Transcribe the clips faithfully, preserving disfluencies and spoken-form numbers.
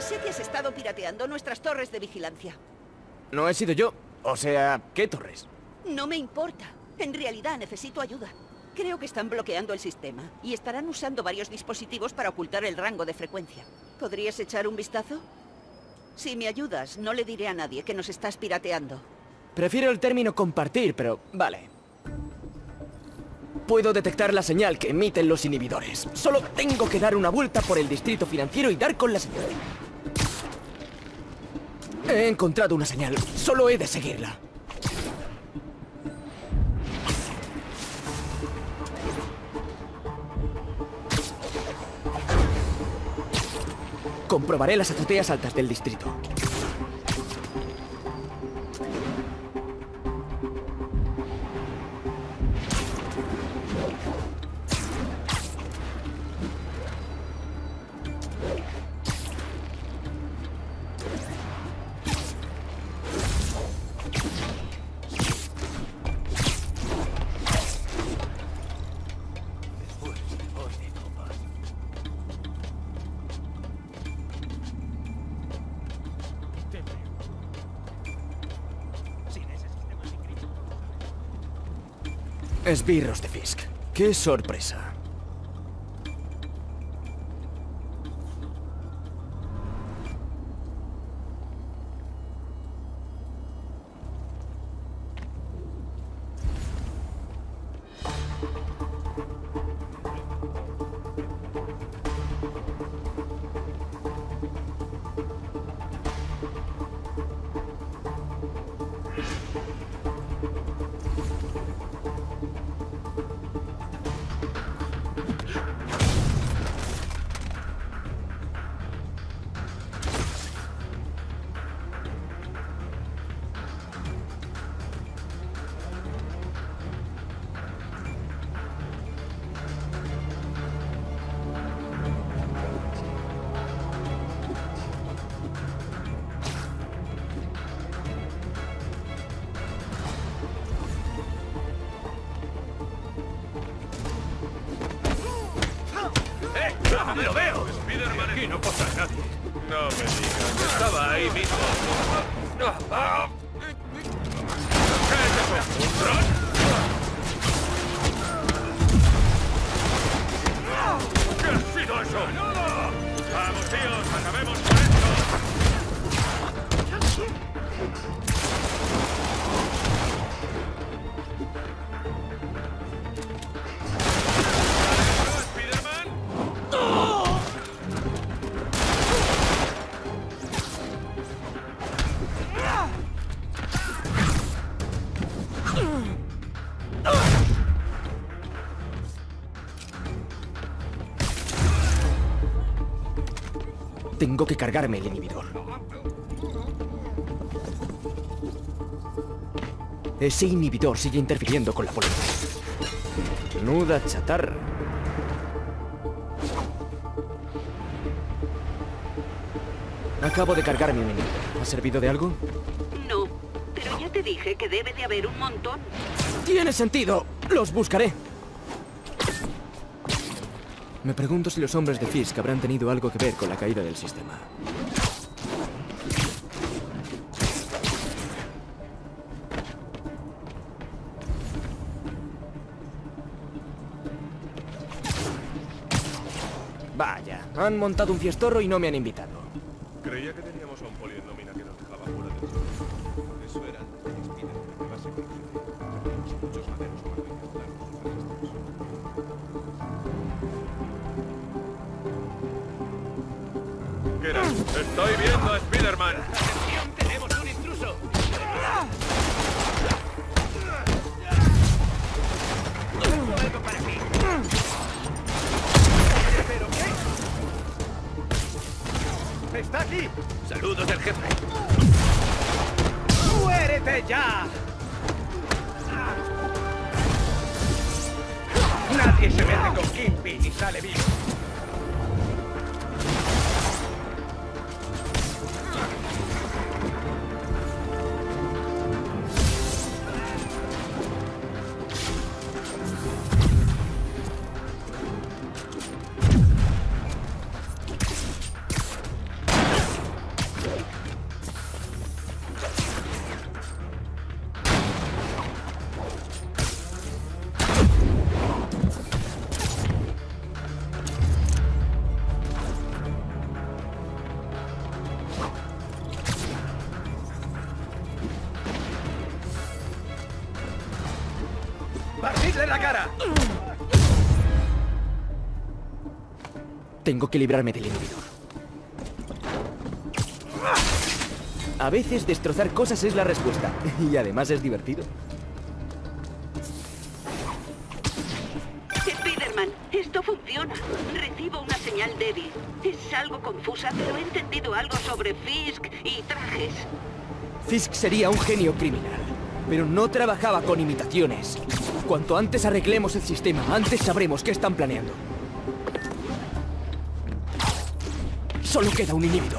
sé que has estado pirateando nuestras torres de vigilancia. No he sido yo. O sea, ¿qué torres? No me importa. En realidad necesito ayuda. Creo que están bloqueando el sistema y estarán usando varios dispositivos para ocultar el rango de frecuencia. ¿Podrías echar un vistazo? Si me ayudas, no le diré a nadie que nos estás pirateando. Prefiero el término compartir, pero vale. Puedo detectar la señal que emiten los inhibidores. Solo tengo que dar una vuelta por el distrito financiero y dar con la señal. He encontrado una señal. Solo he de seguirla. Comprobaré las azoteas altas del distrito. Esbirros de Fisk. ¡Qué sorpresa! ¡Lo veo! Spiderman, aquí no pasa nadie. No me digas, estaba ahí mismo. ¿Qué es eso? ¿Un dron? ¿Qué ha sido eso? ¡Vamos, tíos! ¡Acabemos con esto! Tengo que cargarme el inhibidor. Ese inhibidor sigue interfiriendo con la polémica. Menuda chatarra. Acabo de cargarme un inhibidor. ¿Ha servido de algo? No, pero ya te dije que debe de haber un montón. ¡Tiene sentido! ¡Los buscaré! Me pregunto si los hombres de Fisk habrán tenido algo que ver con la caída del sistema. Vaya, han montado un fiestorro y no me han invitado. Creía que teníamos a un poli en nómina que nos dejaba fuera del juego. Eso era antes de que Spiderman activase con Teníamos muchos maderos para vigilar los registros. ¡Estoy viendo a Spiderman! ¡Atención! ¡Tenemos un intruso! ¡Algo para ti! ¿Pero qué? ¡Está aquí! ¡Saludos del jefe! ¡Muérete ya! Nadie se mete con Kingpin y sale vivo. ¡Partidle la cara! Tengo que librarme del inhibidor. A veces destrozar cosas es la respuesta. Y además es divertido. Spiderman, esto funciona. Recibo una señal débil. Es algo confusa, pero he entendido algo sobre Fisk y trajes. Fisk sería un genio criminal, pero no trabajaba con imitaciones. Cuanto antes arreglemos el sistema, antes sabremos qué están planeando. Solo queda un inhibidor.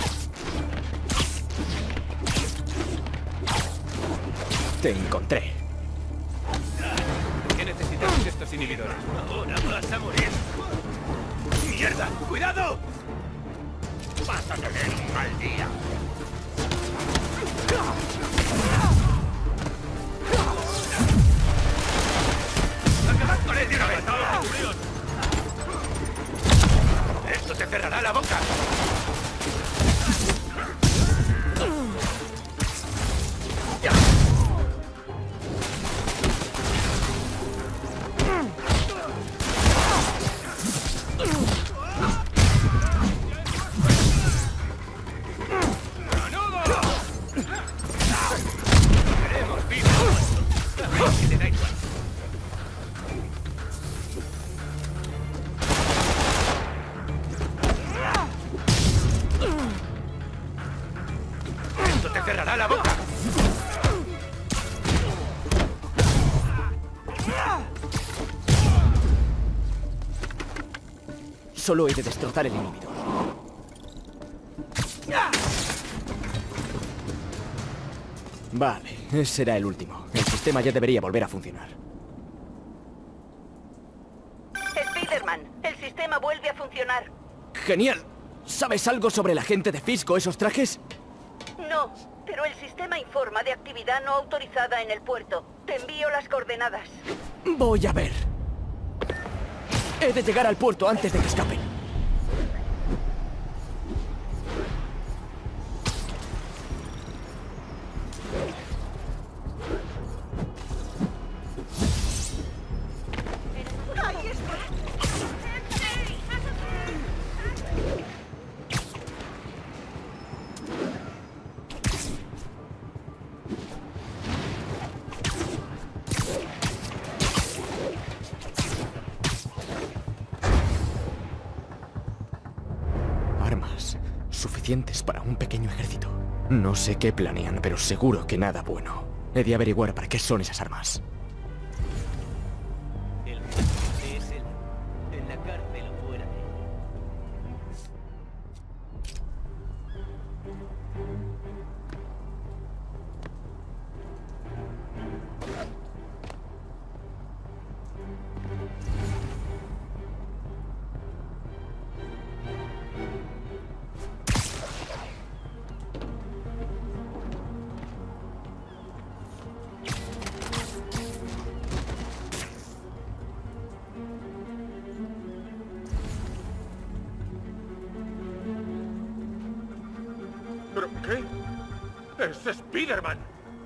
Te encontré. ¿Qué necesitamos estos inhibidores? Ahora vas a morir. ¡Mierda! ¡Cuidado! Vas a tener un mal día. ¡Acabad con él de una vez! ¡Esto te cerrará la boca! ¡Cerrará la boca! Solo he de destrozar el inhibidor. Vale, ese será el último. El sistema ya debería volver a funcionar. Spiderman, el sistema vuelve a funcionar. ¡Genial! ¿Sabes algo sobre la gente de Fisk o esos trajes? No, pero el sistema informa de actividad no autorizada en el puerto. Te envío las coordenadas. Voy a ver. He de llegar al puerto antes de que escapen. ¡Ahí está! Armas suficientes para un pequeño ejército. No sé qué planean, pero seguro que nada bueno. He de averiguar para qué son esas armas. El es él, en la cárcel o fuera de ella. ¿Pero qué? ¡Es Spiderman!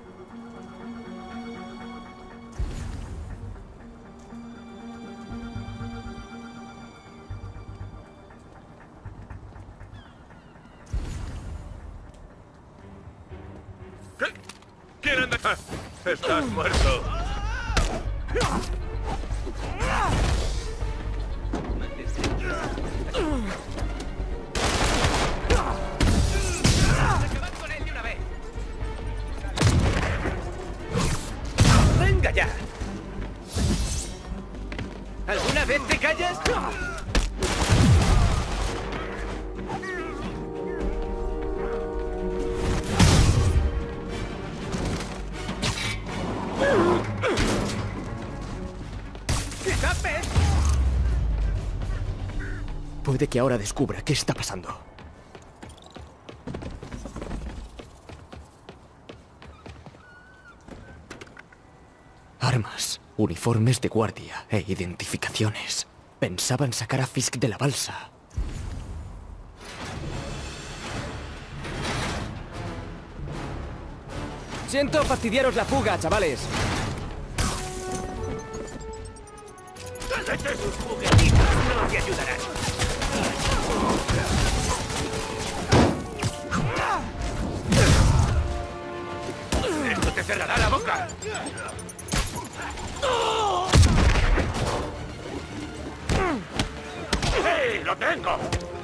¿Qué? ¿Quién anda? ¡Estás muerto! ¡Acabad con él de una vez! ¡Venga ya! ¿Alguna vez te callas? Puede que ahora descubra qué está pasando. Armas, uniformes de guardia e identificaciones. Pensaban sacar a Fisk de la balsa. Siento fastidiaros la fuga, chavales. ¡Lárgate! ¡Tus juguetitos no te ayudarán! ¡Esto te cerrará la boca! ¡Sí! ¡Lo tengo!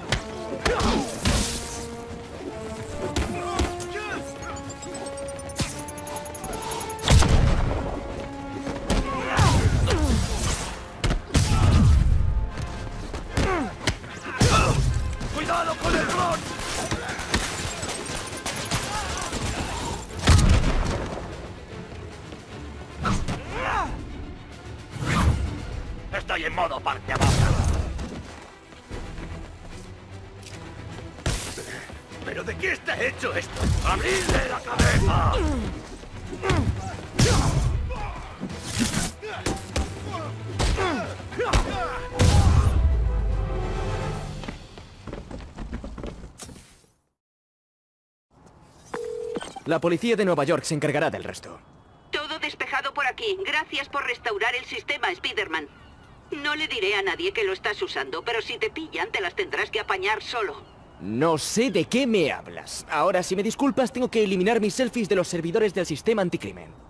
¡Cuidado con el dron! Estoy en modo parte abajo. ¿Pero de qué está hecho esto? ¡Abridle la cabeza! La policía de Nueva York se encargará del resto. Todo despejado por aquí. Gracias por restaurar el sistema, Spider-Man. No le diré a nadie que lo estás usando, pero si te pillan, te las tendrás que apañar solo. No sé de qué me hablas. Ahora, si me disculpas, tengo que eliminar mis selfies de los servidores del sistema anticrimen.